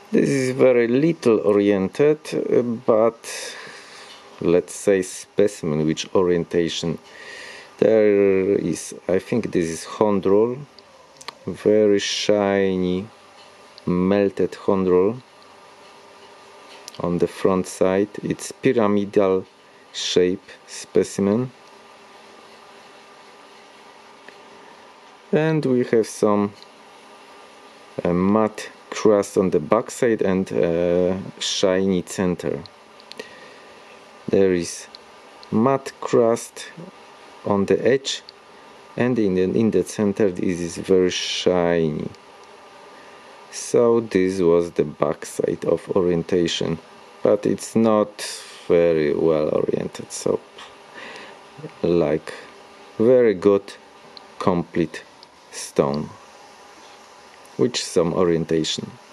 This is very little oriented, but let's say specimen which orientation. There is, I think this is chondrule, very shiny melted chondrule on the front side. It's pyramidal shape specimen, and we have some matte crust on the back side and shiny center. There is matte crust on the edge, and in the center this is very shiny. So this was the back side of orientation, but it's not very well oriented, so like very good complete stone with some orientation.